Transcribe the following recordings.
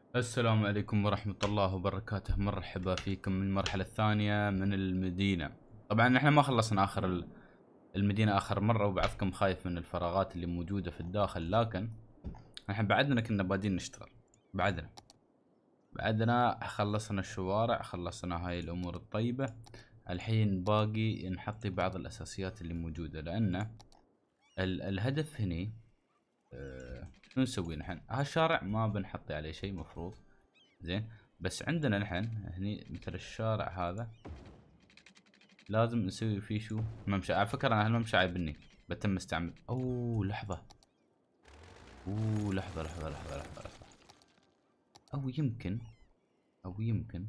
السلام عليكم ورحمة الله وبركاته. مرحبا فيكم من المرحلة الثانية من المدينة. طبعا احنا ما خلصنا اخر المدينة اخر مرة، وبعضكم خايف من الفراغات اللي موجودة في الداخل، لكن احنا بعدنا كنا بادين نشتغل. بعدنا خلصنا الشوارع، خلصنا هاي الامور الطيبة. الحين باقي نحطي بعض الاساسيات اللي موجودة، لان الهدف هني. شنو نسوي نحن؟ هالشارع ما بنحطي عليه شيء مفروض. زين. بس عندنا نحن هني مثل الشارع هذا لازم نسوي فيه شو؟ ممشى. على فكرة انا هالممشى عيبني، بتم استعمل. اوه لحظة. اوه لحظة. او يمكن او يمكن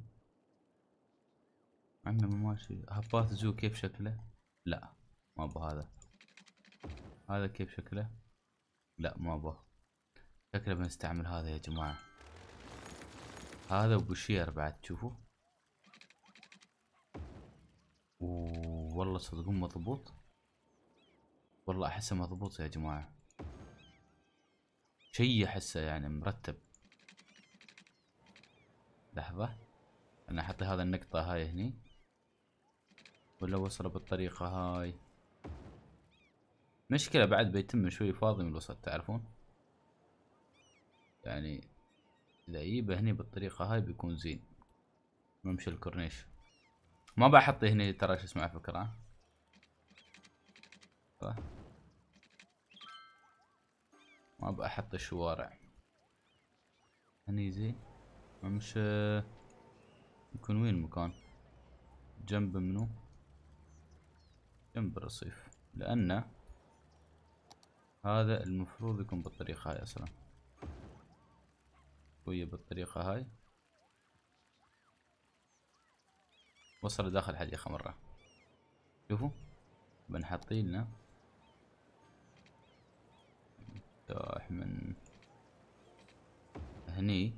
عندنا ماشي هبات زو. كيف شكله؟ لا، ما بهذا. هذا كيف شكله؟ لا ما به. شكله بنستعمل هذا يا جماعة. هذا وبشير بعد تشوفوا. اوه والله صدقون مضبوط. والله احسه مضبوط يا جماعة. شي احسه يعني مرتب. لحظة، انا احط هذا النقطة هاي هني، ولا وصله بالطريقة هاي. مشكلة بعد بيتم شوي فاضي من الوسط، تعرفون يعني. اذا يجيبه هني بالطريقة هاي بيكون زين. ممشي الكورنيش. ما بحط هني ترى، شو اسمه، على فكرة. صح؟ ما بحط الشوارع هني زين. ممشي. يكون وين المكان؟ جنب منو؟ جنب الرصيف، لأنه هذا المفروض يكون بالطريقة هاي أصلا. شوية بالطريقة هاي. وصل داخل الحديقة مرة. شوفوا، بنحطي لنا مفتاح من هني،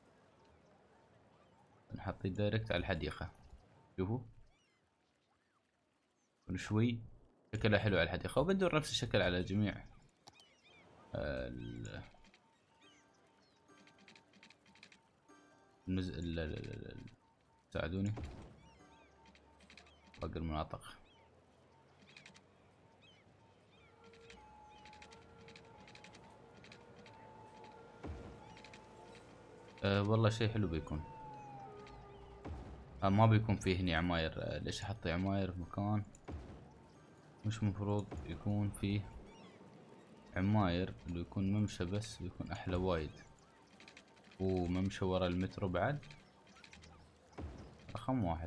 نحطيه دايركت على الحديقة. شوفوا شوي شكلها حلو على الحديقة، وبندور نفس الشكل على جميع ال- ساعدوني باقي المناطق. والله شيء حلو بيكون. ما بيكون فيه هني عماير. ليش احط عماير في مكان مش مفروض يكون فيه عماير؟ اللي يكون ممشى بس بيكون احلى وايد. وممشى ورا المترو بعد رقم واحد.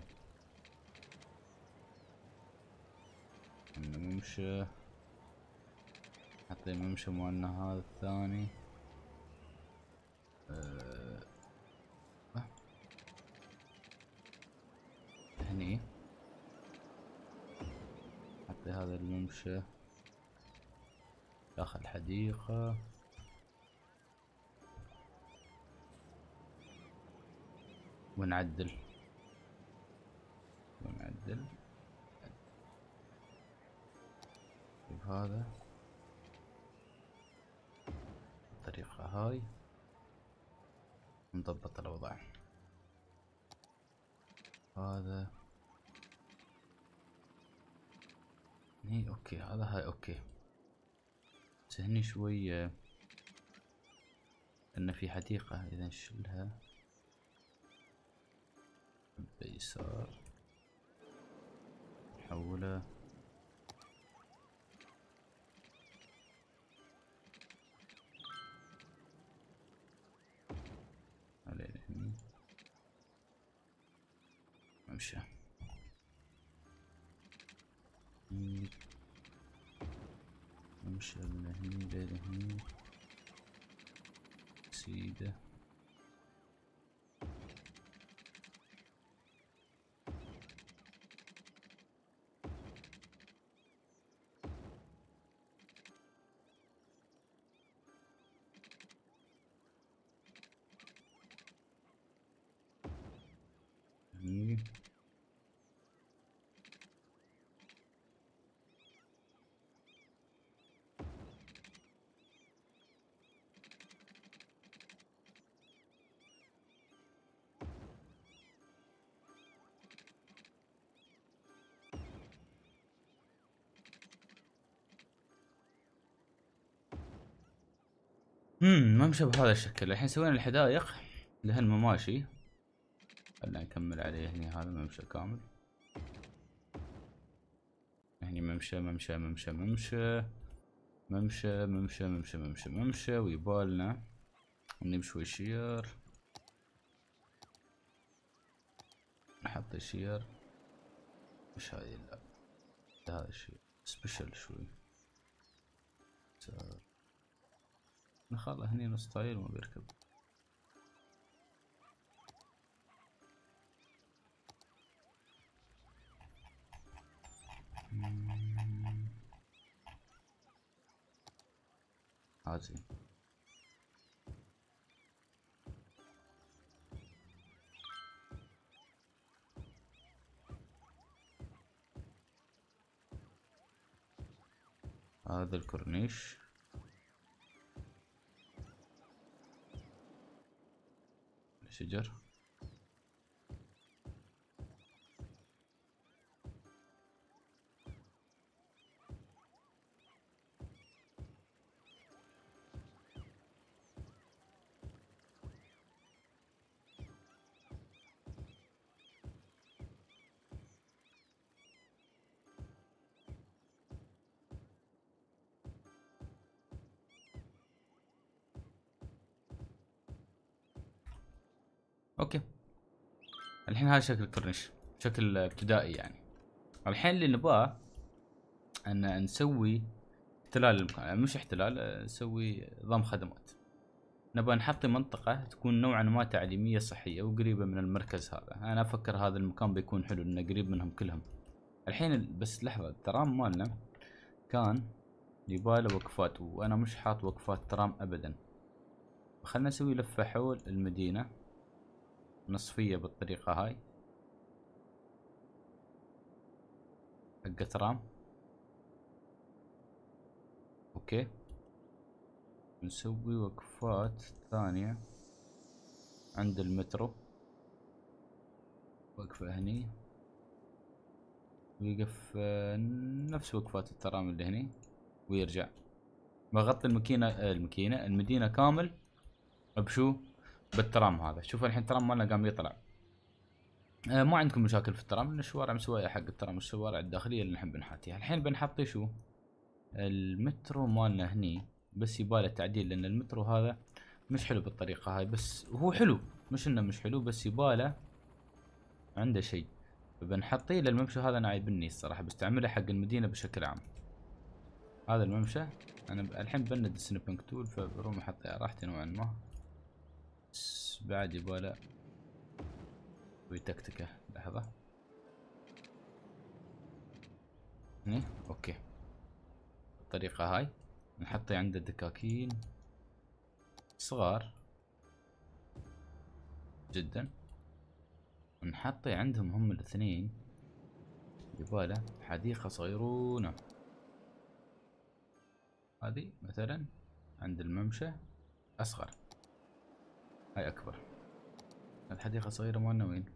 انه ممشى. حتى الممشى مالنا هذا الثاني. أه هني حتى هذا الممشى داخل الحديقة. ونعدل ونعدل. شوف هذا الطريقة هاي، نضبط الوضع. هذا هني اوكي، هذا هاي اوكي. بس هني شوية ان في حديقة، اذا نشيلها بيسار نحولها علينا هني. امشي هني، امشي من هني لهني سيدة. هني ممشى بهذا الشكل. الحين سوينا الحدائق لهالمماشي. خلنا نكمل عليه هني. هذا ممشى كامل. هني ممشى ممشى ممشى ممشى ممشى ممشى ممشى ممشى ممشى، ويبالنا نمشي شير. نحط شير. مش هاي، لا هذا الشيء سبيشل شوي. نخلى هني نص طاير ما بيركب. عادي. هذا الكورنيش. شجر. اوكي، الحين هذا شكل الكورنيش، شكل ابتدائي يعني. الحين اللي نباه ان نسوي احتلال المكان، مش احتلال، نسوي ضم خدمات. نبغى نحط منطقة تكون نوعا ما تعليمية صحية وقريبة من المركز هذا. انا افكر هذا المكان بيكون حلو لانه قريب منهم كلهم. الحين بس لحظة، الترام مالنا كان يباله وقفات، وانا مش حاط وقفات ترام ابدا. خلنا نسوي لفة حول المدينة نصفية بالطريقة هاي حق ترام. اوكي، نسوي وقفات ثانية عند المترو. وقفة هني ويقف نفس وقفات الترام اللي هني ويرجع. بغطي المدينة كامل بشو؟ بالترام هذا. شوف الحين الترام مالنا قام يطلع. ما عندكم مشاكل في الترام لان الشوارع مسوية حق الترام، الشوارع الداخلية اللي نحب نحاتيها. الحين بنحط شو؟ المترو مالنا هني بس يباله تعديل لان المترو هذا مش حلو بالطريقة هاي. بس هو حلو، مش انه مش حلو، بس يباله عنده شيء. بنحطيه للممشى هذا. انا عيبني الصراحة بستعمله حق المدينة بشكل عام. هذا الممشى انا الحين بند السنيبنج تول فبروم احطه على راحتي نوعا ما. بس بعد يباله ويتكتكه. لحظة هني. اوكي، بالطريقة هاي نحطه عند الدكاكين صغار جدا. نحطه عندهم هم الاثنين. يباله حديقة صغيرونة. هذه مثلا عند الممشى اصغر، هاي اكبر. الحديقة الصغيرة مالنا وين؟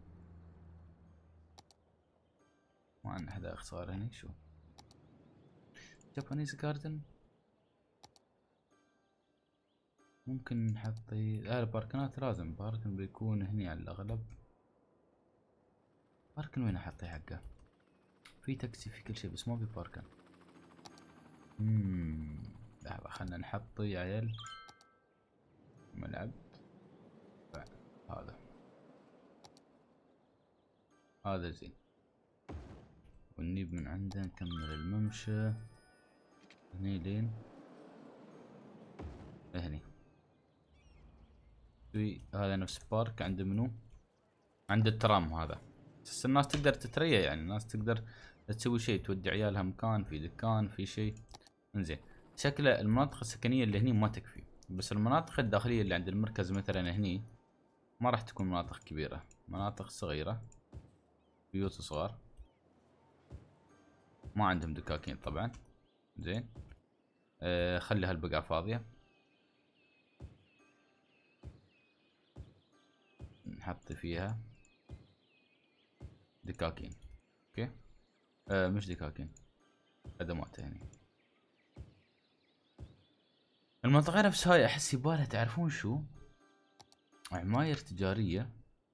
ما عندنا حدائق صغيرة هني. شو جابانيز جاردن؟ ممكن نحط الباركنات. لازم باركن بيكون هني على الاغلب. باركن وين احطه حقه؟ في تاكسي في كل شيء بس ما في باركن. لحظة خلنا نحط يا عيال ملعب. هذا زين. ونجيب من عنده نكمل الممشى هني لين هني. هذا نفس بارك عند منو؟ عند الترام هذا. بس الناس تقدر تتريا يعني. الناس تقدر تسوي شيء، تودي عيالها مكان في دكان في شيء. انزين، شكله المناطق السكنية اللي هني ما تكفي. بس المناطق الداخلية اللي عند المركز مثلا هني ما راح تكون مناطق كبيرة، مناطق صغيرة، بيوت صغار، ما عندهم دكاكين طبعا. زين، خلي هالبقعة فاضية. نحط فيها دكاكين. اوكي، مش دكاكين، خدمات يعني. المنطقة نفس هاي احس يبالها تعرفون شو؟ عماير تجارية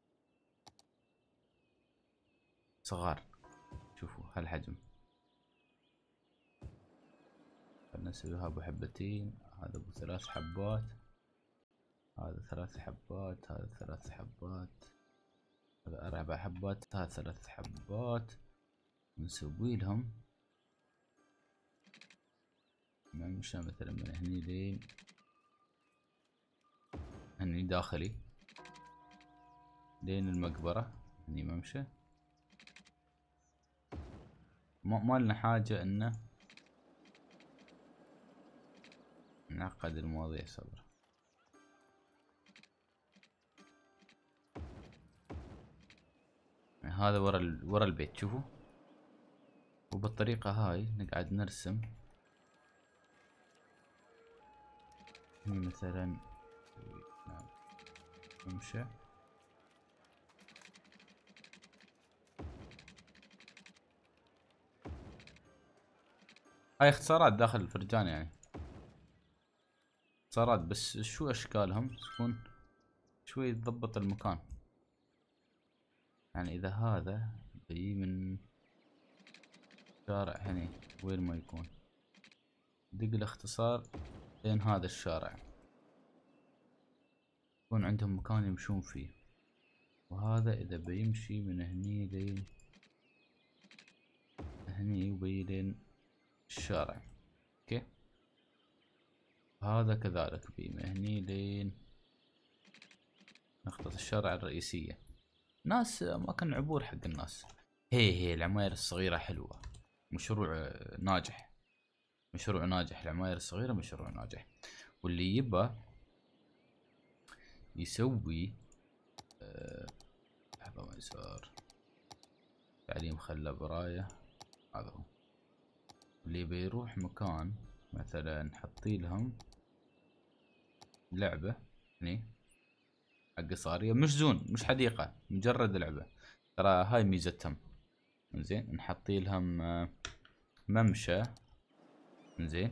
صغار. شوفوا هالحجم. خلنا نسويها ابو حبتين، هذا ابو 3 حبات، هذا 3 حبات، هذا 3 حبات، هذا 4 حبات، هذا 3 حبات. نسوي لهم ممشى مثلا من هني لين هني داخلي لين المقبرة. هني ممشى. ما لنا حاجة انه نعقد المواضيع. صبر. هذا ورا البيت شوفوا. وبالطريقة هاي نقعد نرسم. هني مثلا ممشى. هاي اختصارات داخل الفرجان يعني. اختصارات بس شو اشكالهم تكون شوي تضبط المكان. يعني اذا هذا بيجي من شارع هني وين ما يكون دق الاختصار بين هذا الشارع يكون عندهم مكان يمشون فيه. وهذا اذا بيمشي من هني لين هني وبي لين الشارع. اوكي. هذا كذلك بي من هني لين نقطة الشارع الرئيسية. ناس اماكن عبور حق الناس. هي العماير الصغيرة حلوة. مشروع ناجح. مشروع ناجح. العماير الصغيرة مشروع ناجح. واللي يبى يسوي لحظة ما يسار تعليم خلى براية. هذا هو. اللي بيروح مكان مثلا حطي لهم لعبة هني حق صارية مش زون مش حديقة مجرد لعبة. ترى هاي ميزتهم. زين نحطي لهم ممشى. زين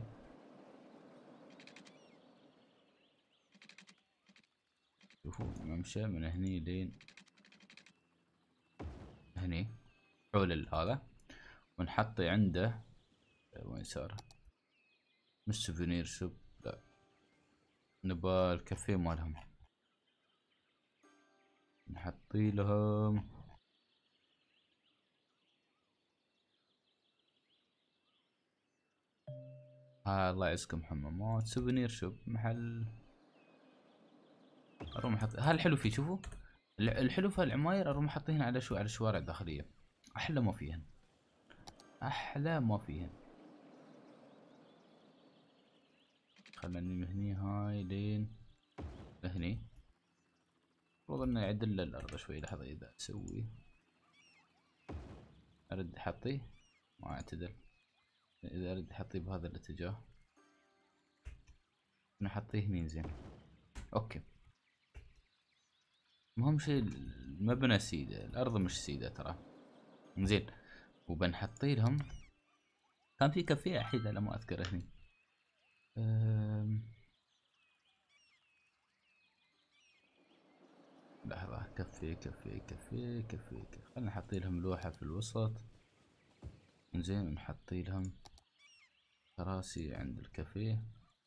شوفوا ممشى من هني لين هني حول هذا. ونحطي عنده وين صار مش سوفينير شوب لا نبى الكافيه مالهم. نحطي لهم الله يعزكم حمامات سوفينير شوب محل. اروح احط هالحلو فيه. شوفوا الحلو في العماير اروح احطيهن على شو على الشوارع الداخلية. احلى ما فيهن. احلى ما فيهن. خلني من هني هاي لين هني. المفروض انه يعدل الارض شوي. لحظة اذا اسوي ارد احطيه ما اعتدل. اذا ارد احطيه بهذا الاتجاه نحطيه هني. زين اوكي. مهم شيء المبنى سيدة الارض مش سيدة ترى. زين وبنحطي لهم كان في كافيه احيد على ما اذكر هني. لحظة كافيه. خلنا نحطي لهم لوحة في الوسط. زين ونحطي لهم كراسي عند الكافيه.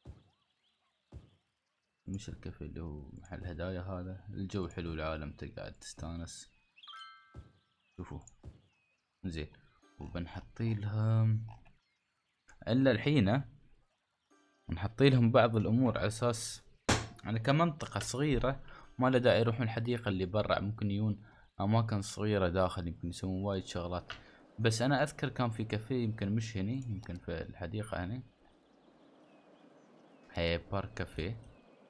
مش الكافيه اللي هو محل هدايا. هذا الجو حلو العالم تقعد تستانس. شوفوا. زين وبنحطي لهم الا الحين نحطي لهم بعض الامور على اساس يعني كمنطقة صغيرة ما له داعي يروحون الحديقة اللي برا. ممكن يجون اماكن صغيرة داخل يمكن يسوون وايد شغلات. بس انا اذكر كان في كافيه يمكن مش هني يمكن في الحديقة هني. هي بارك كافيه.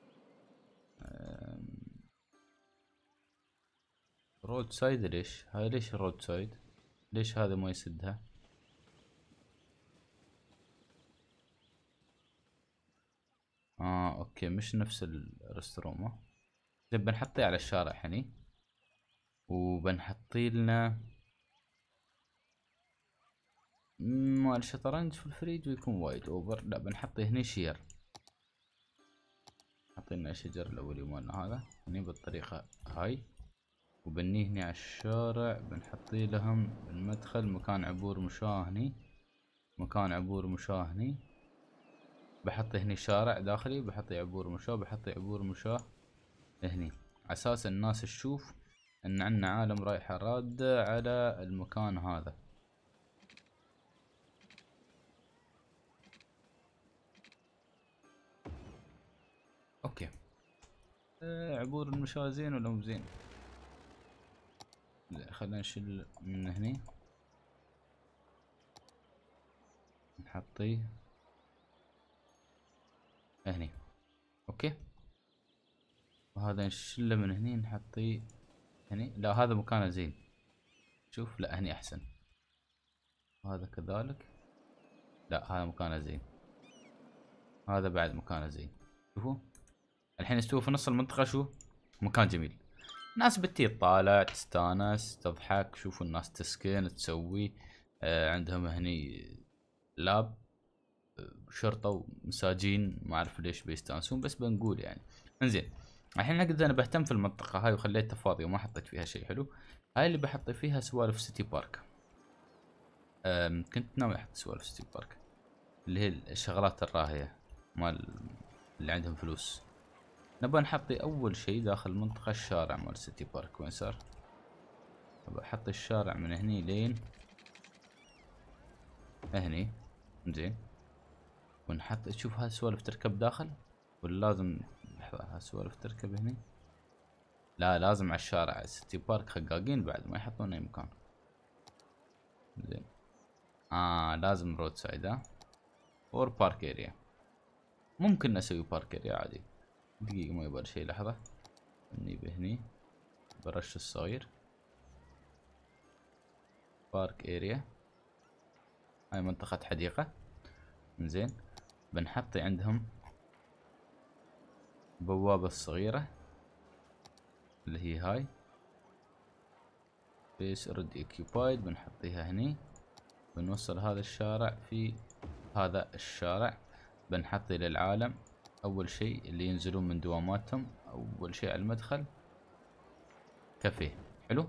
رود سايد. ليش هاي ليش رود سايد؟ ليش هذا ما يسدها؟ اوكي مش نفس الرسترومة. زين بنحطيه على الشارع هني. وبنحطي لنا مال شطرنج في الفريج ويكون وايد اوفر. لا بنحطه هني شير. حطينا الشجر الاولي مالنا هذا هني بالطريقة هاي، وبنيه هني على الشارع. بنحطي لهم بالمدخل مكان عبور مشاة هني، مكان عبور مشاة هني. بحط هني شارع داخلي، بحط عبور مشاة، بحط عبور مشاة هني، على اساس الناس تشوف ان عنا عالم رايحة رادة على المكان هذا. اوكي. عبور المشاة زين ولا مو زين؟ خلينا نشيل من هني، نحطيه هني. اوكي. وهذا نشيله من هني نحطيه هني. لا هذا مكانه زين، شوف لا هني احسن. هذا كذلك، لا هذا مكانه زين، هذا بعد مكانه زين. شوفوا الحين استوى في نص المنطقة، شو مكان جميل. ناس بتي تطالع تستانس تضحك، شوفوا الناس تسكن تسوي. عندهم هني لاب شرطة ومساجين، ما اعرف ليش بيستانسون بس بنقول يعني. انزين الحين نقدر انا بهتم في المنطقة هاي وخليتها فاضية وما حطيت فيها شيء حلو. هاي اللي بحط فيها سوالف سيتي بارك. كنت ناوي احط سوالف سيتي بارك اللي هي الشغلات الراهية مال اللي عندهم فلوس. نبغى نحطي اول شيء داخل المنطقة الشارع مال سيتي بارك. وين صار؟ بحط الشارع من هني لين هني. زين. ونحط تشوف هاي السوالف تركب داخل ولا لازم؟ لحظة هاي السوالف تركب هني؟ لا لازم على الشارع. السيتي بارك خقاقين بعد ما يحطون اي مكان. زين. لازم رود سايد اور بارك اريا. ممكن اسوي بارك اريا عادي. دقيقة ما يبغى شيء، لحظة. نجيب هني برش الصغير بارك اريا. هاي منطقة حديقة. زين. بنحط عندهم بوابة الصغيرة اللي هي هاي بيس اوريدي اوكيوبايد. بنحطيها هني. بنوصل هذا الشارع في هذا الشارع. بنحطي للعالم اول شيء اللي ينزلون من دواماتهم اول شيء على المدخل كافيه حلو.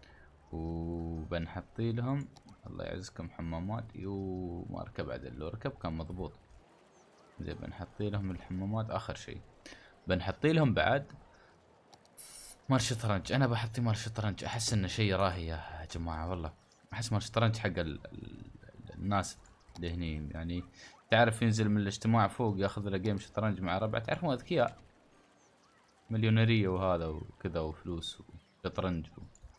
وبنحطي لهم الله يعزكم حمامات. ما ركب عدل، لو ركب كان مضبوط. زين بنحطي لهم الحمامات اخر شيء. بنحطي لهم بعد مال شطرنج. انا بحطي مال شطرنج، احس انه شيء راهي يا جماعه والله. احس مال شطرنج حق الناس اللي هني يعني. تعرف ينزل من الاجتماع فوق ياخذ له جيم شطرنج مع ربع، تعرفون اذكياء مليونيريه وهذا وكذا وفلوس وشطرنج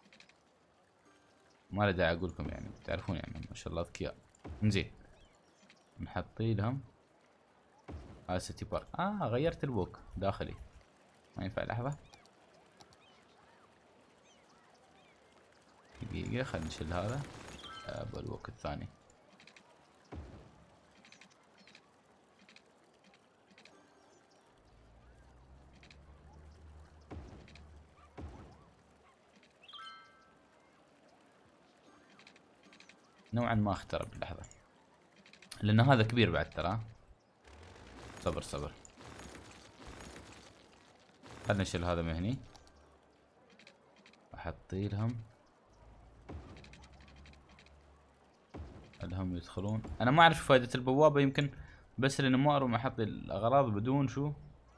ما له داعي اقول لكم يعني، تعرفون يعني ما شاء الله اذكياء. زين نحطي لهم هذا سيتي بارك. غيرت الوك داخلي ما ينفع. لحظه دقيقة خلينا نشيل هذا. بالوقت الثاني نوعا ما اخترب. لحظة لان هذا كبير بعد ترى. صبر صبر. خلنا نشيل هذا من هني. احطي لهم لهم يدخلون. انا ما اعرف فائدة البوابة، يمكن بس لان ما اروم احط الاغراض بدون شو.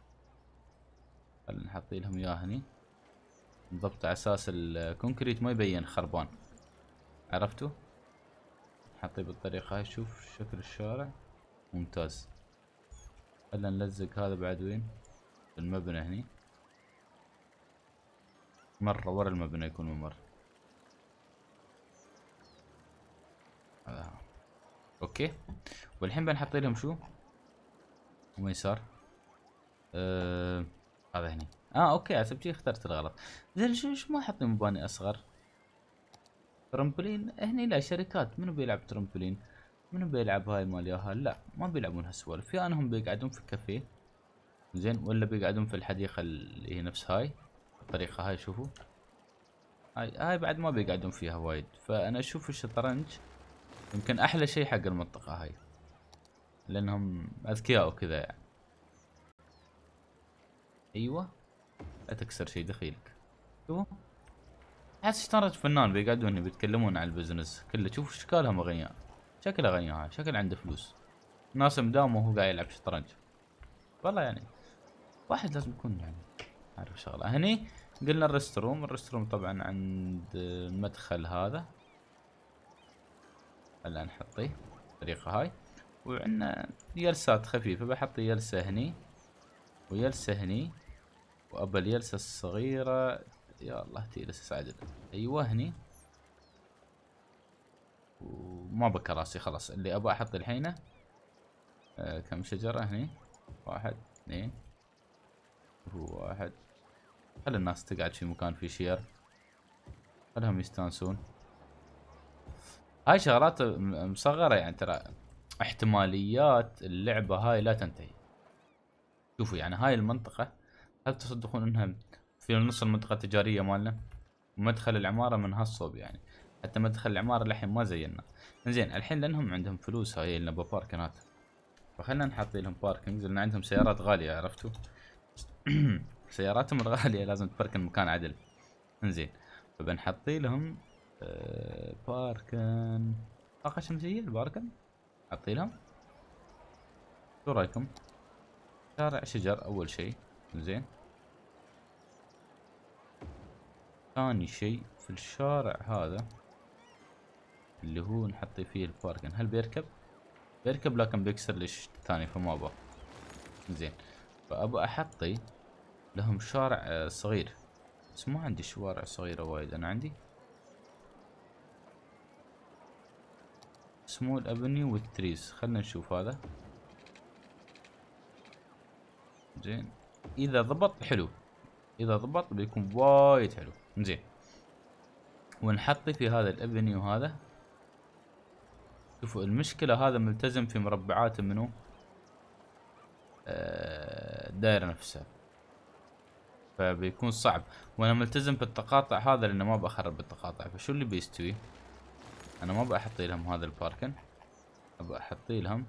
خلنا نحطي لهم اياه هني بالضبط على اساس الكونكريت ما يبين خربان. عرفتوا؟ نحطيه بالطريقة هاي. شوف شكل الشارع ممتاز. خلنا نلزق هذا بعد وين؟ المبنى هني مرة ورا المبنى يكون ممر. اوكي. والحين بنحط لهم شو؟ وين صار؟ هذا هني. اوكي حسبتي اخترت الغلط. زين شو ما احط مباني اصغر؟ ترمبلين هني لا. شركات منو بيلعب ترمبلين؟ منو بيلعب هاي مال ياهال؟ لا ما بيلعبون هالسوالف. يا انهم بيقعدون في كافيه زين، ولا بيقعدون في الحديقة اللي هي نفس هاي الطريقة هاي. شوفوا هاي بعد ما بيقعدون فيها وايد. فانا اشوف الشطرنج يمكن احلى شيء حق المنطقة هاي لانهم اذكياء وكذا يعني. ايوه لا تكسر شيء دخيلك. شوفوا احس اشتريت فنان بيقعدون هنا بيتكلمون عن البزنس كله. شوف اشكالهم اغنياء، شكله اغنياء، شكل عنده فلوس، ناس مداوم وهو قاعد يلعب شطرنج. والله يعني واحد لازم يكون يعني عارف شغله. هني قلنا الريستروم، الريستروم طبعا عند المدخل هذا. هلا نحطيه بالطريقة هاي. وعندنا يلسات خفيفة، بحط يلسة هني ويلسة هني، وابى اليلسة الصغيرة يا الله تجلس عدل. ايوه هني. وما بكراسي خلاص، اللي ابى احط الحين كم شجرة هني. 1 2 1. خلي الناس تقعد في مكان فيه شير، خلهم يستانسون. هاي شغلات مصغرة يعني، ترى احتماليات اللعبة هاي لا تنتهي. شوفوا يعني هاي المنطقة، هل تصدقون انها في نص المنطقة التجارية مالنا؟ ومدخل العمارة من هالصوب يعني، حتى مدخل العمارة للحين ما زينا. زين الحين لانهم عندهم فلوس هاي اللي باركنات، فخلنا نحط لهم باركنج لان عندهم سيارات غالية عرفتوا. سياراتهم الغالية لازم تبركن مكان عدل. انزين فبنحط لهم باركن طاقة شمسية الباركن. حطي لهم. شو رايكم؟ شارع شجر اول شيء. زين ثاني شيء في الشارع هذا اللي هو نحطي فيه الباركن، هل بيركب؟ بيركب لكن بيكسر لي الثاني فما ابغى. زين فابى احطي لهم شارع صغير، بس ما عندي شوارع صغيرة وايد. انا عندي سمول افنيو وذ تريز، خلنا نشوف هذا. زين اذا ضبط حلو، اذا ضبط بيكون وايد حلو. زين ونحطي في هذا الافنيو هذا. شوفوا المشكلة هذا ملتزم في مربعات منو الدائرة نفسها، فبيكون صعب. وانا ملتزم بالتقاطع هذا لانه ما بخرب بالتقاطع. فشو اللي بيستوي؟ انا ما بحط لهم هذا الباركن، ابى احط لهم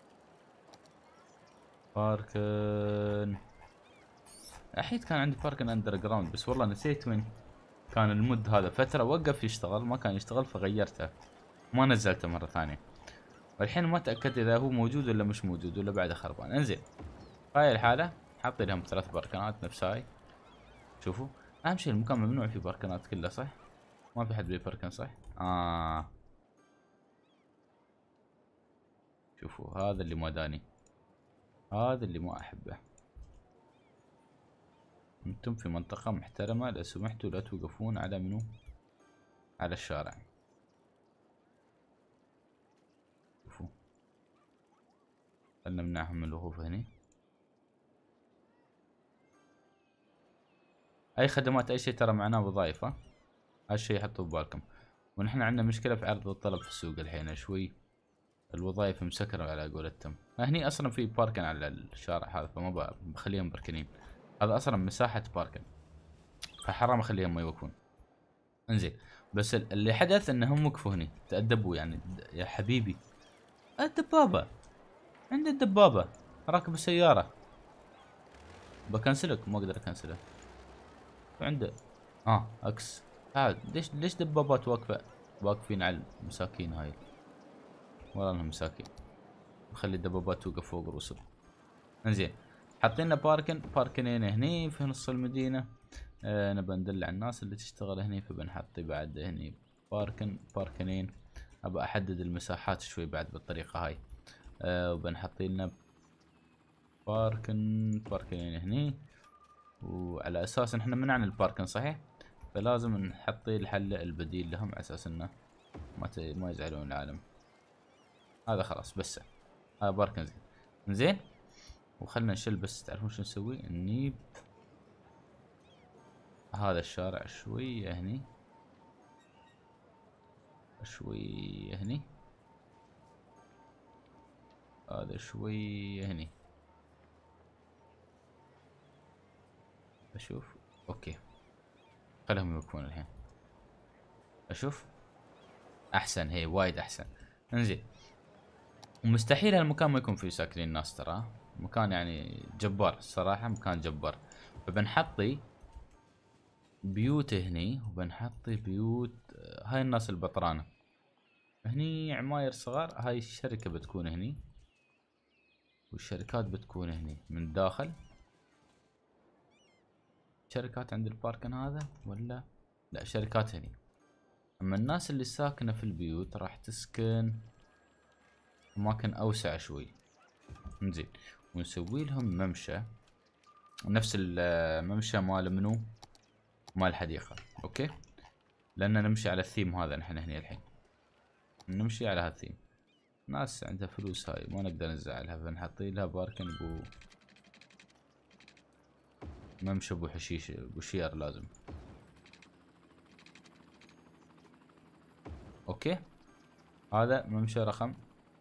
باركن. احيد كان عندي باركن اندر جراوند بس والله نسيت وين كان. المود هذا فترة وقف يشتغل، ما كان يشتغل فغيرته، ما نزلته مرة ثانية. والحين ما تأكدت اذا هو موجود ولا مش موجود ولا بعده خربان. انزين هاي الحالة حاطي لهم 3 باركنات نفس هاي. شوفوا اهم شيء المكان ممنوع فيه باركنات كله صح؟ ما في حد بيباركن صح؟ شوفوا هذا اللي ما داني، هذا اللي ما احبه. انتم في منطقة محترمة لو سمحتوا لا توقفون على منو؟ على الشارع. شوفوا خلنا نمنعهم من الوقوف هني. اي خدمات اي شيء ترى معناه وظائف، ها هالشيء حطوه ببالكم. ونحن عندنا مشكلة في عرض والطلب في السوق الحين شوي، الوظائف مسكرة على قولتهم. هني اصلا في باركن على الشارع هذا فما بخليهم بركنين، هذا اصلا مساحة باركن فحرام اخليهم ما يوقفون. انزين بس اللي حدث انهم وقفوا هني تأدبوا يعني. يا حبيبي الدبابة، عند الدبابة راكب السيارة بكنسلك ما اقدر اكنسله. عنده اكس. ليش دبابات واقفة واقفين على المساكين هاي؟ والله انهم مساكين. نخلي الدبابات توقف فوق رؤوسهم. انزين حاطين باركنين هني في نص المدينة. نبى ندل على الناس اللي تشتغل هني فبنحط بعد هني باركنين. ابى احدد المساحات شوي بعد بالطريقة هاي. وبنحط لنا باركنين هني. وعلى اساس ان احنا منعنا الباركن صحيح، فلازم نحط الحل البديل لهم على اساس انه ما يزعلون العالم. هذا خلاص بس هذا باركن زين. وخلنا نشيل بس تعرفون شو نسوي؟ نجيب هذا الشارع شوية هني شوية هني، هذا شوية هني. اشوف اوكي خلهم يوقفون الحين. اشوف احسن، هي وايد احسن. انزين ومستحيل هالمكان ما يكون فيه ساكنين ناس، ترى مكان يعني جبار الصراحة، مكان جبار. فبنحطي بيوت هني، وبنحطي بيوت هاي الناس البطرانة هني، عماير صغار. هاي الشركة بتكون هني، والشركات بتكون هني من الداخل. شركات عند الباركن هذا ولا لا؟ شركات هني. اما الناس اللي ساكنة في البيوت راح تسكن اماكن اوسع شوي. نزين، ونسوي لهم ممشى نفس الممشى مال منو، مال الحديقة. اوكي، لان نمشي على الثيم هذا نحن هني الحين، نمشي على هالثيم. ناس عندها فلوس هاي ما نقدر نزعلها، فنحطي لها باركن ممشى ابو حشيش ابو شير لازم. اوكي، هذا ممشى رقم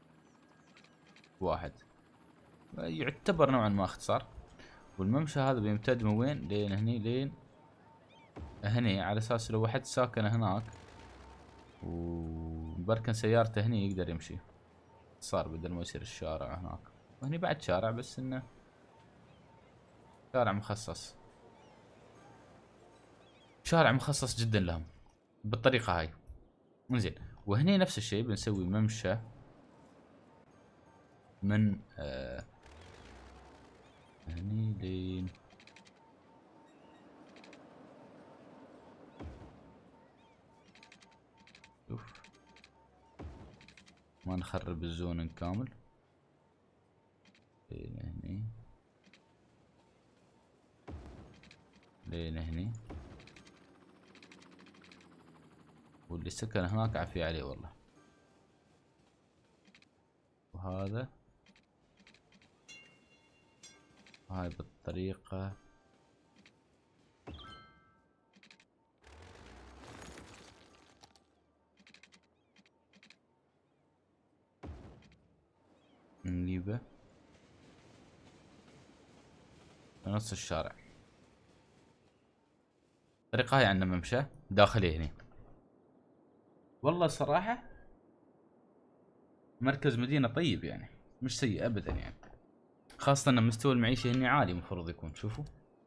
1، يعتبر نوعا ما اختصار. والممشى هذا بيمتد من وين لين هني، لين هني، على اساس لو واحد ساكن هناك وبركن سيارته هني يقدر يمشي، صار بدل ما يصير الشارع هناك. وهني بعد شارع، بس انه شارع مخصص، شارع مخصص جدا لهم بالطريقة هاي. انزين، وهني نفس الشيء بنسوي ممشى من هني لين شوف ما نخرب الزون كامل. لين هني، لين هني، واللي سكن هناك عافية عليه والله. وهذا هاي بالطريقة. نجيبه نص الشارع. الطريقة هاي عندنا ممشى داخلي هني. والله صراحة مركز مدينة طيب يعني، مش سيء ابدا يعني، خاصة ان مستوى المعيشة هني عالي المفروض يكون. شوفوا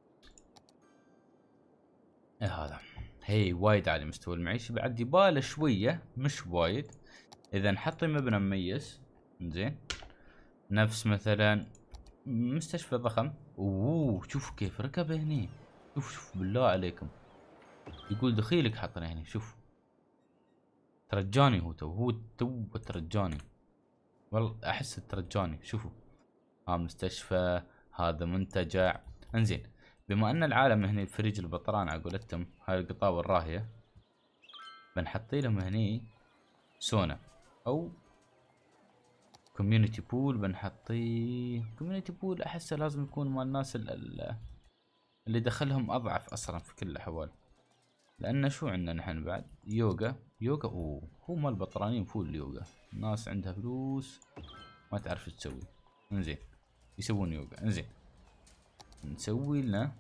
ايه هذا، هي وايد عالي مستوى المعيشة. بعد يباله شوية مش وايد. اذا نحط مبنى مميز زين، نفس مثلا مستشفى ضخم. اوه شوف كيف ركب هني، شوف شوف بالله عليكم، يقول دخيلك حطنا هني. شوف ترجاني، هو تو ترجاني والله، احس ترجاني. شوفوا ها مستشفى، هذا منتجع. انزين، بما ان العالم هني فريج البطران على قولتهم، هاي القطاوة الراهية، بنحطي لهم هني سونا او كوميونيتي بول. بنحطيه كوميونيتي بول، احسه لازم يكون مال الناس اللي دخلهم اضعف اصلا في كل الاحوال. لان شو عندنا نحن بعد يوغا. يوغا اوه هو مال بطرانين فول اليوغا، ناس عندها فلوس ما تعرف ايش تسوي. انزين يسوون يوغا. انزين نسوي لنا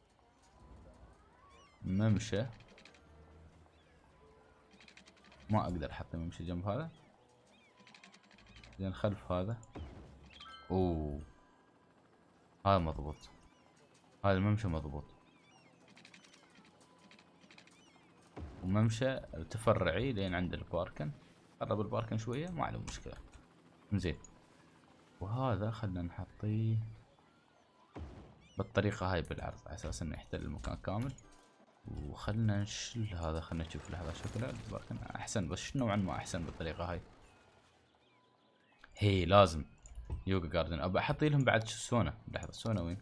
ممشى. ما اقدر احط ممشى جنب هذا، زين خلف هذا. اوه هذا مضبوط، هذا الممشى مضبوط. وممشى تفرعي لين عند الباركن، قرب الباركن شوية ما عليه مشكلة. زين، وهذا خلنا نحطيه بالطريقة هاي بالعرض على اساس انه يحتل المكان كامل. وخلنا نشل هذا، خلنا نشوف لحظة شكله الباركن احسن، بس نوعا ما احسن بالطريقة هاي. هي لازم يوغا جاردن. ابى احط لهم بعد سونا. لحظة، سونا وين؟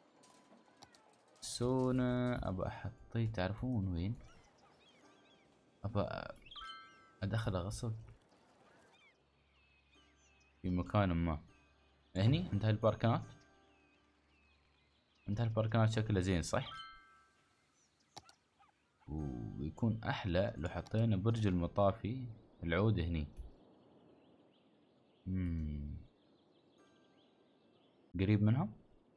سونا ابى احطيه تعرفون وين؟ ابى ادخله غصب في مكان ما. هني عند هاي الباركنات، عند هاي الباركنات شكله زين صح؟ ويكون احلى لو حطينا برج المطافي العود هني. قريب منهم،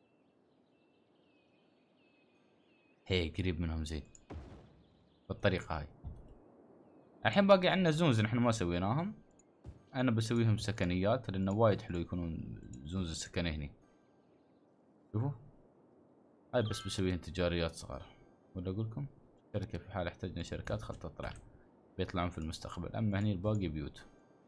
هي قريب منهم زين بالطريقة هاي. الحين باقي عندنا زونز نحن ما سويناهم، انا بسويهم سكنيات لانه وايد حلو يكونون زونز السكن هني. شوفوا هاي بس بسويهن تجاريات صغار. ولا اقول لكم شركة في حال احتاجنا شركات خل تطلع، بيطلعون في المستقبل. اما هني الباقي بيوت،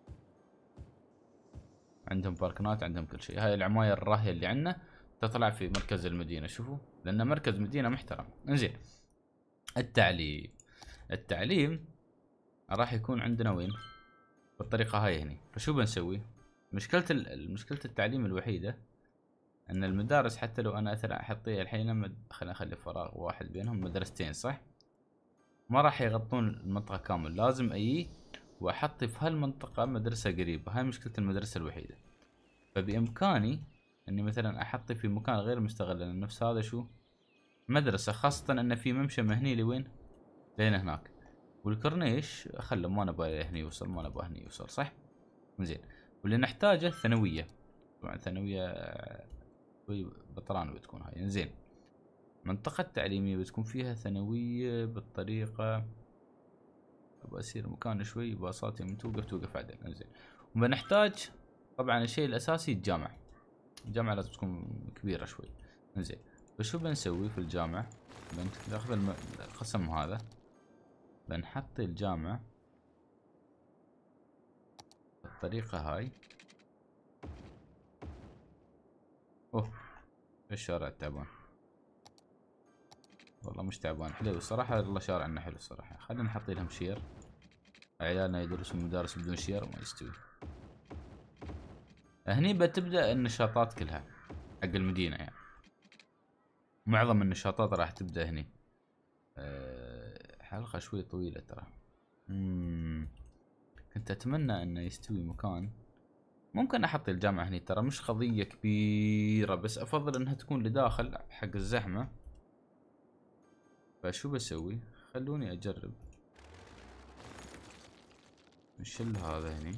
عندهم باركنات، عندهم كل شيء. هاي العماير الراهية اللي عندنا تطلع في مركز المدينة، شوفوا لأنه مركز مدينة محترم. انزين، التعليم. التعليم راح يكون عندنا وين؟ بالطريقة هاي هني. فشو بنسوي؟ مشكلة التعليم الوحيدة ان المدارس، حتى لو انا مثلا احطيها الحين خلينا نخلي فراغ واحد بينهم، مدرستين صح؟ ما راح يغطون المنطقة كامل، لازم اجي واحط في هالمنطقة مدرسة قريبة. هاي مشكلة المدرسة الوحيدة. فبامكاني اني مثلا احطي في مكان غير مستغل، لان نفس هذا شو مدرسة، خاصة ان في ممشى مهني لوين؟ لين هناك. والكورنيش خله ما نبغى هني يوصل، ما نبغى هني يوصل، صح؟ زين. واللي نحتاجه ثانوية. طبعا ثانوية بطران بتكون هاي. زين، منطقة تعليمية بتكون فيها ثانوية بالطريقة. ابغى اصير مكان شوي باصات يوم توقف عدل. انزين، وبنحتاج طبعا الشيء الاساسي الجامعة. الجامعة لازم تكون كبيرة شوي. انزين، فشو بنسوي في الجامعة؟ بناخذ القسم هذا، بنحط الجامعة بالطريقة هاي. اوه، الشارع التعبان والله، مش تعبان، حلو الصراحة. والله شارعنا حلو الصراحة. خلينا نحط لهم شير، عيالنا يدرسون مدارس بدون شير ما يستوي. هني بتبدأ النشاطات كلها حق المدينة يعني. معظم النشاطات راح تبدأ هني. حلقة شوي طويلة ترى. كنت أتمنى أنه يستوي مكان. ممكن أحط الجامعة هني، ترى مش قضية كبيرة، بس أفضل أنها تكون لداخل حق الزحمة. فشو بسوي؟ خلوني أجرب. نشل هذا هني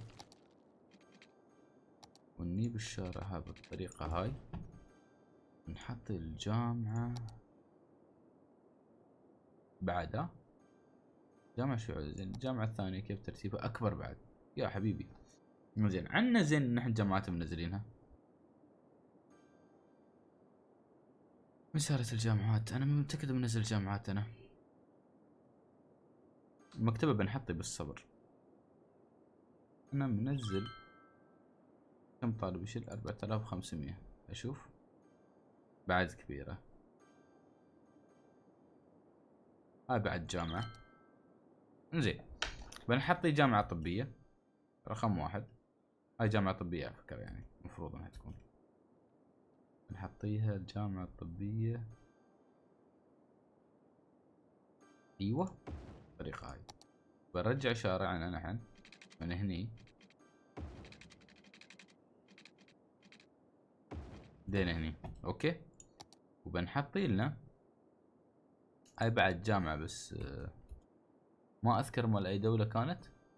ونجيب الشارع هذا بالطريقة هاي، نحط الجامعة بعدها. جامعة شو زين؟ الجامعة الثانية كيف ترتيبها؟ أكبر بعد يا حبيبي. زين، عنا زين نحن جامعات منزلينها. من صارت الجامعات؟ أنا متأكد منزل جامعات أنا. المكتبة بنحطي بالصبر. أنا منزل كم طالب يشيل؟ 4500. أشوف بعد كبيرة. هاي بعد جامعة. زين، بنحطي جامعة طبية رقم 1. هاي جامعة طبية على فكرة، يعني المفروض انها تكون. نحطيها الجامعة الطبية. ايوه بالطريقة هاي. بنرجع شارعنا نحن من هني دين هني، اوكي. وبنحطي لنا هاي بعد جامعة، بس ما اذكر مال اي دولة كانت.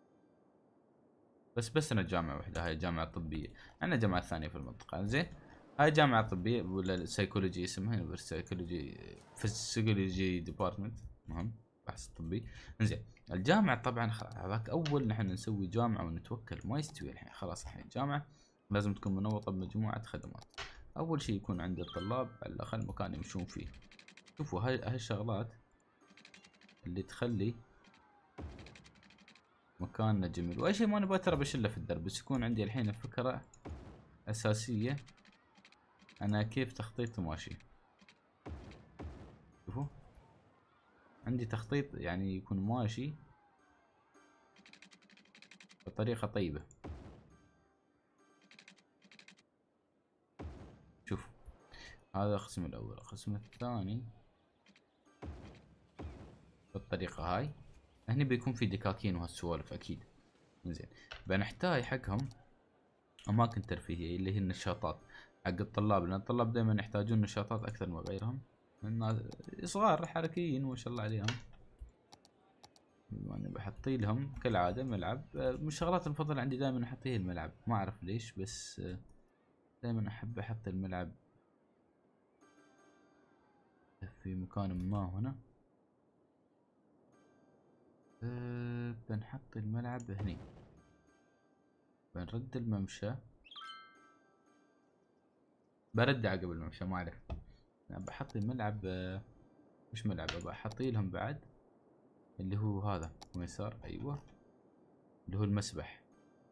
بس انا جامعة واحدة، هاي جامعة طبية. عندنا جامعة ثانية في المنطقة. زين، هاي جامعة طبية ولا السيكولوجي اسمها، يونيفرسيتي فيسيولوجي ديبارتمنت، مهم بحث طبي. انزين، الجامعة طبعا هذاك اول نحن نسوي جامعة ونتوكل، ما يستوي الحين. خلاص الحين جامعة لازم تكون منوطة بمجموعة خدمات. اول شيء يكون عند الطلاب على الاقل مكان يمشون فيه. شوفوا هاي الشغلات اللي تخلي مكاننا جميل. واي شيء ما نبغى ترى بشله في الدرب، بس يكون عندي الحين فكرة اساسية انا كيف تخطيط ماشي. شوفوا عندي تخطيط يعني يكون ماشي بطريقة طيبة. شوف، هذا القسم الاول. القسم الثاني بالطريقة هاي. هني بيكون في دكاكين وهالسوالف اكيد. زين، بنحتاج حقهم اماكن ترفيهية اللي هي النشاطات حق الطلاب، لان الطلاب دائما يحتاجون نشاطات اكثر من غيرهم. الناس صغار حركيين ما شاء الله عليهم. يعني بحطي لهم كالعادة ملعب. من الشغلات المفضلة عندي دائما احطيه الملعب، ما اعرف ليش، بس دائما احب احط الملعب في مكان ما هنا. بنحط الملعب هني، بنرد الممشى. برد عقب الممشى ما اعرف. بحط ملعب مش ملعب، بحط لهم بعد اللي هو هذا ويسار. ايوه اللي هو المسبح،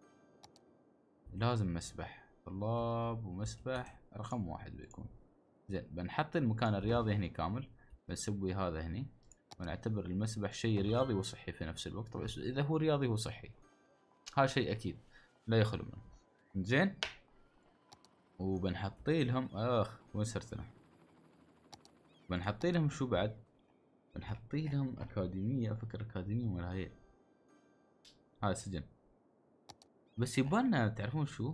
لازم مسبح طلاب ومسبح رقم 1 بيكون. زين بنحط المكان الرياضي هني كامل، بنسوي هذا هني، ونعتبر المسبح شيء رياضي وصحي في نفس الوقت. طبعا اذا هو رياضي هو صحي، هذا شيء اكيد لا يخلو منه. زين وبنحطي لهم وين صرت انا؟ بنحطي لهم شو بعد؟ بنحطي لهم اكاديميه، افكر اكاديميه ولا هي هذا سجن. بس يبغالنا تعرفون شو؟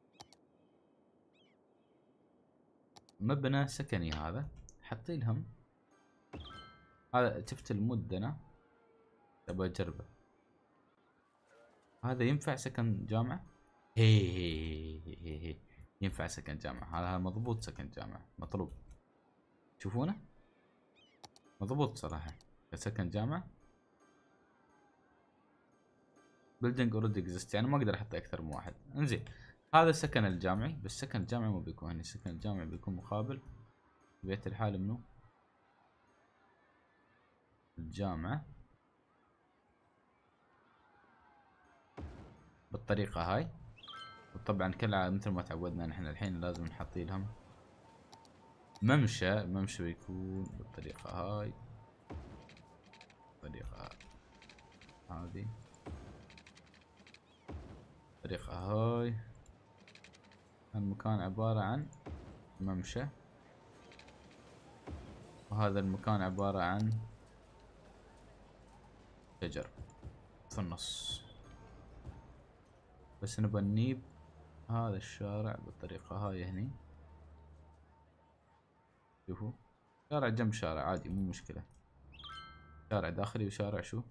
مبنى سكني هذا، حطي لهم هذا. شفت المود انا ابغى اجربه. هذا ينفع سكن جامعة؟ هي ينفع سكن جامعة. هذا مضبوط سكن جامعة، مطلوب. تشوفونه مضبوط صراحة سكن جامعة. building already exist، يعني ما اقدر احط اكثر من واحد. انزين هذا السكن الجامعي، بس سكن الجامعي مو بيكون هني. السكن الجامعي بيكون مقابل بيت الحال منو؟ الجامعة بالطريقة هاي. وطبعا كالعادة مثل ما تعودنا نحن الحين لازم نحط لهم ممشى. الممشى بيكون بالطريقة هاي، الطريقة هذه، الطريقة هاي. المكان عبارة عن ممشى، وهذا المكان عبارة عن شجر في النص. بس نبى نجيب هذا الشارع بالطريقة هاي هني. شوفوا شارع جنب شارع عادي مو مشكلة، شارع داخلي وشارع شو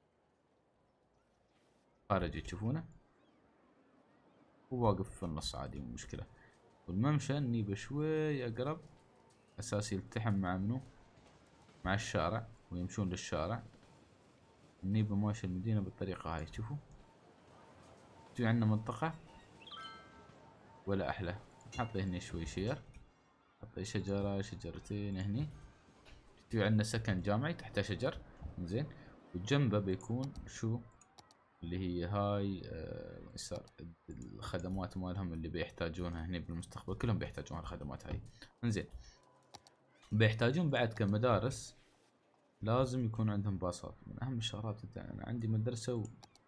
خارجي، تشوفونه وواقف في النص عادي مو مشكلة. والممشى نجيبه شوي أقرب أساس يلتحم مع منو؟ مع الشارع، ويمشون للشارع. نجيبه ماشي المدينة بالطريقة هاي. شوفوا في عندنا منطقة ولا أحلى. نحط هني شوي شير، نحط شجرة شجرتين هني. في عندنا سكن جامعي تحته شجر. زين وجنبه بيكون شو اللي هي هاي يسار الخدمات مالهم اللي بيحتاجونها هني بالمستقبل. كلهم بيحتاجون الخدمات هاي. انزين بيحتاجون بعد كمدارس لازم يكون عندهم باصات. من اهم الشغلات انت انا عندي مدرسة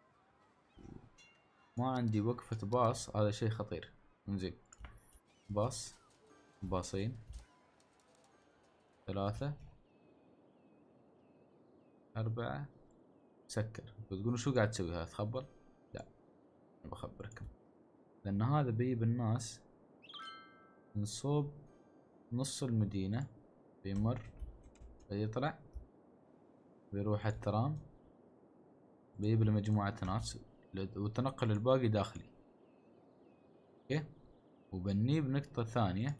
ما عندي وقفة باص، هذا شيء خطير. انزين باص، باصين، 3، 4، سكر. بتقولون شو قاعد تسوي هذا؟ تخبر؟ لا بخبركم. لان هذا بيجيب الناس من صوب نص المدينة، بيمر بيطلع بيروح الترام، بيجيب له مجموعة ناس، والتنقل الباقي داخلي. اوكي. وبنجيب نقطة ثانية،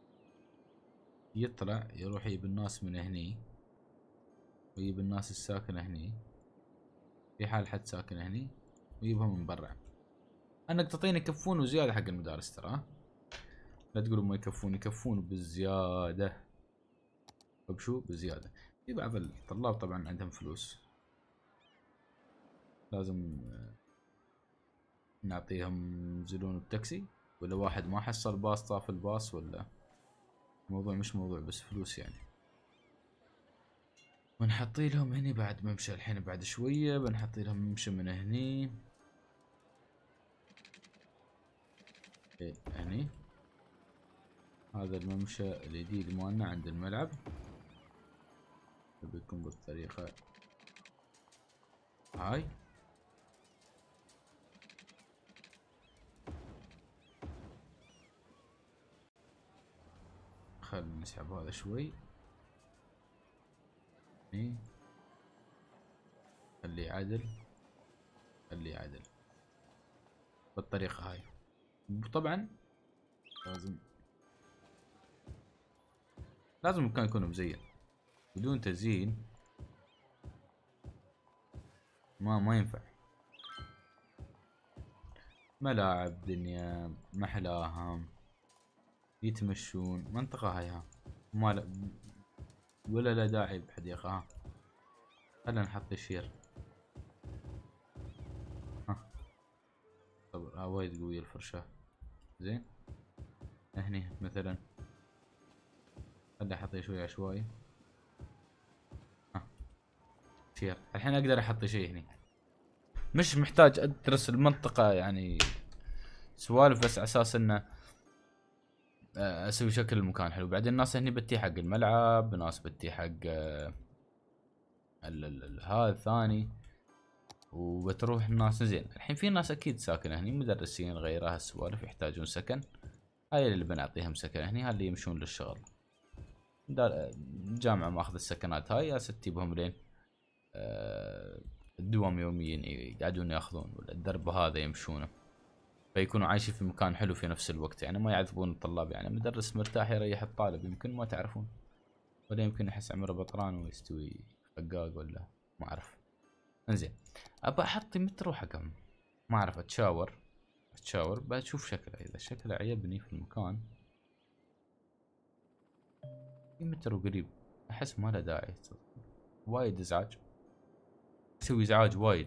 يطلع يروح يجيب الناس من هني، ويجيب الناس الساكنة هني في حال حد ساكن هني، ويجيبهم من برا. النقطتين يكفون وزيادة حق المدارس ترى. لا تقولوا ما يكفون، يكفون بالزيادة. بشو بزيادة؟ في بعض الطلاب طبعا عندهم فلوس، لازم نعطيهم ينزلون بتاكسي، ولا واحد ما حصل باص طاف الباص، ولا الموضوع مش موضوع بس فلوس يعني. ونحطي لهم هني بعد ممشى. الحين بعد شوية بنحطي لهم ممشى من هني هني. هذا الممشى الجديد مالنا عند الملعب بيكون بالطريقة هاي. خلينا نسحب هذا شوي هني، خليه عدل، خليه عدل بالطريقة هاي. طبعا لازم المكان يكون مزين، بدون تزيين ما ينفع. ملاعب دنيا محلاها، يتمشون منطقة هاي ها. ما لا ولا لا داعي بحديقة. ها خلينا نحط الشير. ها صبر، ها وايد قوية الفرشاة. زين هني مثلا خلي احط شوي عشوائي. ها شير. الحين اقدر احط شيء هني، مش محتاج ادرس المنطقة يعني سوالف، بس على اساس انه اسوي شكل المكان حلو. بعدين الناس هني بتي حق الملعب، ناس بتي حق هذا الثاني، وبتروح الناس. زين الحين في ناس اكيد ساكنه هني، مدرسين غيرها السوالف يحتاجون سكن، هاي اللي بنعطيهم سكن هني، هاي اللي يمشون للشغل. الجامعة ماخذ السكنات هاي، يا ستي بهم لين الدوام يوميا يقعدون ياخذون، ولا الدرب هذا يمشونه، فيكونوا عايشين في مكان حلو في نفس الوقت، يعني ما يعذبون الطلاب. يعني مدرس مرتاح يريح الطالب، يمكن ما تعرفون، ولا يمكن يحس عمره بطران ويستوي خقاق، ولا ما اعرف. انزين ابى احط مترو حكم، ما اعرف اتشاور بشوف شكله، اذا شكله عجبني في المكان. في مترو قريب، احس ما له داعي، وايد ازعاج، يسوي ازعاج وايد.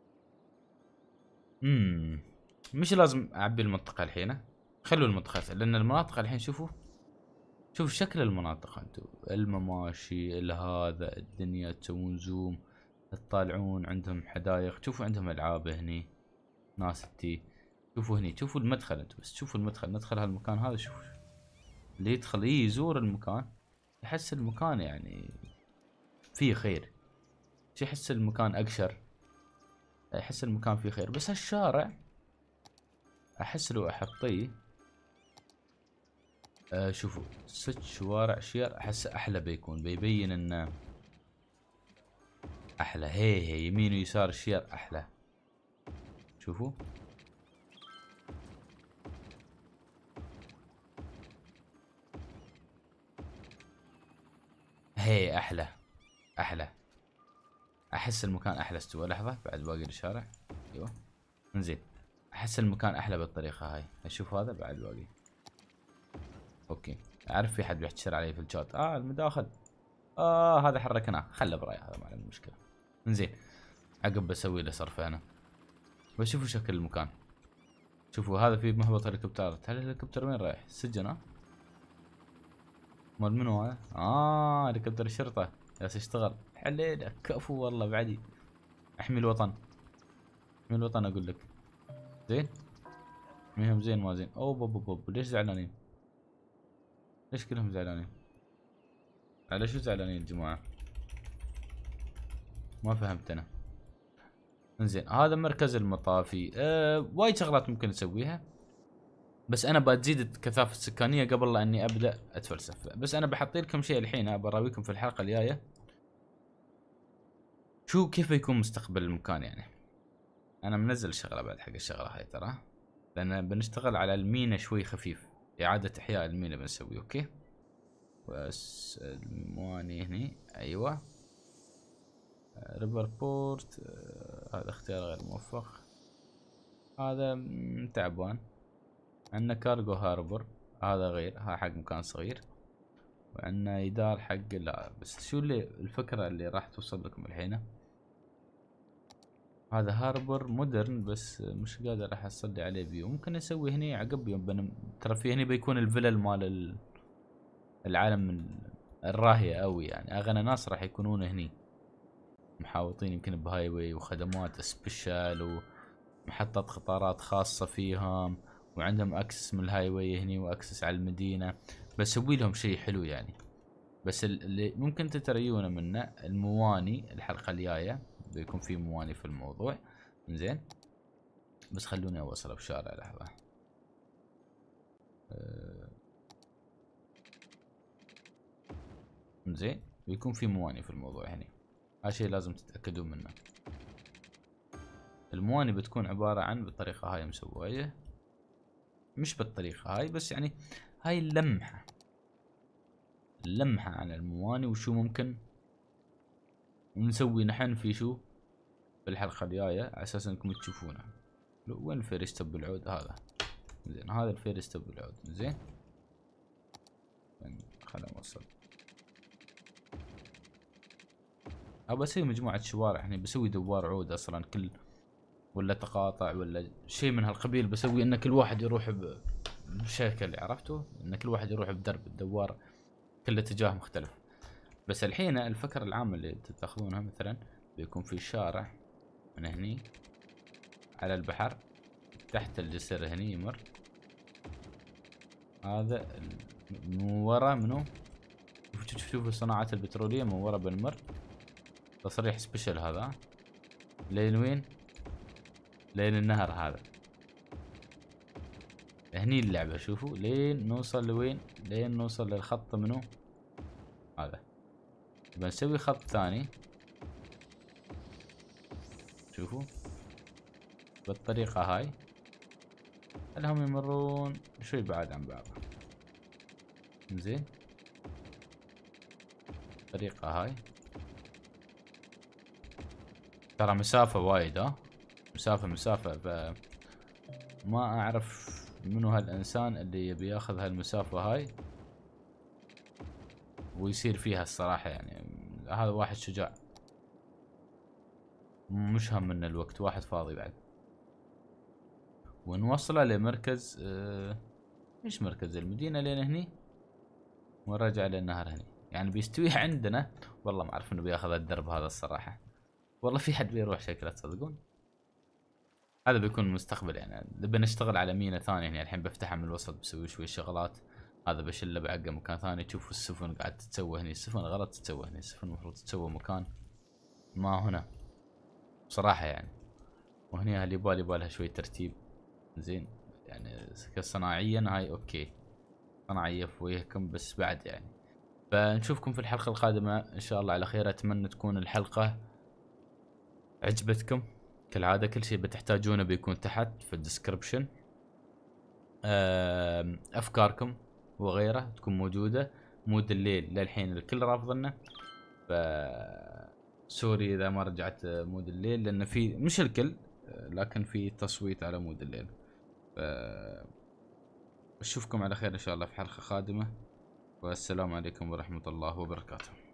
مش لازم اعبي المنطقة الحين، خلوا المنطقة، لان المناطق الحين شوف شكل المناطق انتم، المماشي هذا الدنيا، تسوون زوم تطالعون، عندهم حدايق، شوفوا عندهم العاب هني، ناس تي. شوفوا هني، شوفوا المدخل انتم، بس شوفوا المدخل، ندخل هالمكان هذا، شوفوا اللي يدخل يزور المكان يحس المكان يعني فيه خير، يحس المكان اقشر، يحس المكان فيه خير. بس هالشارع احس لو احطيه شوفوا 6 شوارع شير، احس احلى بيكون، بيبين انه احلى. هي يمين ويسار الشير احلى. شوفوا هي احلى. احس المكان احلى. استوى لحظة بعد باقي الشارع. ايوه انزين، احس المكان احلى بالطريقة هاي. اشوف هذا بعد باقي. اوكي اعرف في حد بيحتشر علي في الشات، المداخل، هذا حركناه، خله براي، هذا ما عنده مشكلة. انزين عقب بسوي له صرف انا، بشوفوا شكل المكان. شوفوا هذا في مهبط هليكوبترات، هل الهليكوبتر وين رايح؟ السجن؟ مال منو هذا؟ هليكوبتر الشرطة جالس يشتغل. حليله كفو والله بعدي. احمي الوطن، احمي الوطن اقول لك. زين ميهم زين ما زين. اوه بوب بوب، ليش زعلانين؟ ليش كلهم زعلانين؟ على شو زعلانين الجماعة؟ ما فهمت انا. انزين هذا مركز المطافي، وايد شغلات ممكن نسويها، بس انا بتزيد الكثافة السكانية قبل لا اني ابدا اتفلسف. بس انا بحط لكم شيء الحين، براويكم في الحلقة الجاية شو كيف بيكون مستقبل المكان. يعني انا منزل شغلة بعد حق الشغلة هاي ترى، لان بنشتغل على المينا شوي خفيف، اعادة احياء المينا بنسوي. اوكي بس المواني هني ايوه. ريفر بورت، هذا اختيار غير موفق، هذا تعبان. عندنا كارغو هاربر، هذا غير، ها حق مكان صغير. وعندنا إدار حق، لا بس شو اللي الفكرة اللي راح توصل لكم الحين. هذا هاربر مودرن، بس مش قادر احصل لي عليه فيو. ممكن نسوي هني عقب يوم ترى في هني بيكون الفلل مال العالم الراهية اوي، يعني اغنى ناس راح يكونون هني محاوطين، يمكن بهاي واي وخدمات سبيشال ومحطات قطارات خاصة فيهم، وعندهم اكسس من الهاي واي هني واكسس على المدينة. بسوي لهم شيء حلو يعني. بس اللي ممكن تتريونه منه المواني، الحلقة الجاية بيكون في مواني في الموضوع. زين بس خلوني اوصل بشارع لحظة. زين بيكون في مواني في الموضوع هنا، هذا شيء لازم تتأكدون منه. المواني بتكون عبارة عن بالطريقة هاي مسوية، مش بالطريقة هاي بس يعني هاي اللمحة عن المواني وشو ممكن نسوي نحن في شو في الحلقة الجاية، على اساس انكم تشوفونها. وين الفيرست بالعود هذا؟ زين هذا الفيرست بالعود. زين خلينا نوصل. ابى اسوي مجموعة شوارع هني، بسوي دوار عود اصلا كل، ولا تقاطع ولا شيء من هالقبيل، بسوي ان كل واحد يروح بشكل، عرفتوا؟ ان كل واحد يروح بدرب الدوار كل اتجاه مختلف. بس الحين الفكرة العامة اللي تاخذونها مثلا بيكون في شارع من هني على البحر، تحت الجسر هني يمر، هذا من ورا منو، شوفوا الصناعات البترولية من ورا بنمر، تصريح سبيشل هذا لين وين؟ لين النهر هذا هني اللعبة. شوفوا لين نوصل لوين؟ لين نوصل للخط منو هذا. بنسوي خط ثاني، شوفوا بالطريقة هاي، خلهم يمرون شوي بعاد عن بعض. زين الطريقة هاي ترى مسافة وايد، ها مسافة ف ما اعرف منو هالانسان اللي يبي ياخذ هالمسافة هاي ويصير فيها الصراحة. يعني هذا واحد شجاع، مش هم من الوقت، واحد فاضي بعد. ونوصله لمركز ايش مركز المدينة لين هني، ونرجع للنهر هني. يعني بيستوي عندنا. والله ما اعرف انه بياخذ الدرب هذا الصراحة، والله في حد بيروح شكله تصدقون. هذا بيكون المستقبل. يعني بنشتغل على مينا ثانية. يعني الحين بفتحها من الوسط، بسوي شوي شغلات، هذا بشله بعقه مكان ثاني. تشوفوا السفن قاعد تتسوى هني، السفن غلط تتسوى هني، السفن المفروض تتسوى مكان ما هنا بصراحة يعني. وهني اللي يبالها شوي ترتيب. زين يعني كصناعيا هاي اوكي، صناعية في وجهكم، بس بعد يعني. فنشوفكم في الحلقة القادمة ان شاء الله على خير. اتمنى تكون الحلقة عجبتكم. كالعادة كل شيء بتحتاجونه بيكون تحت في الديسكربشن. افكاركم وغيره تكون موجودة. مود الليل للحين الكل رافضنا، ف سوري اذا ما رجعت مود الليل، لان في مش الكل لكن في تصويت على مود الليل. ف اشوفكم على خير ان شاء الله في حلقة قادمة، والسلام عليكم ورحمة الله وبركاته.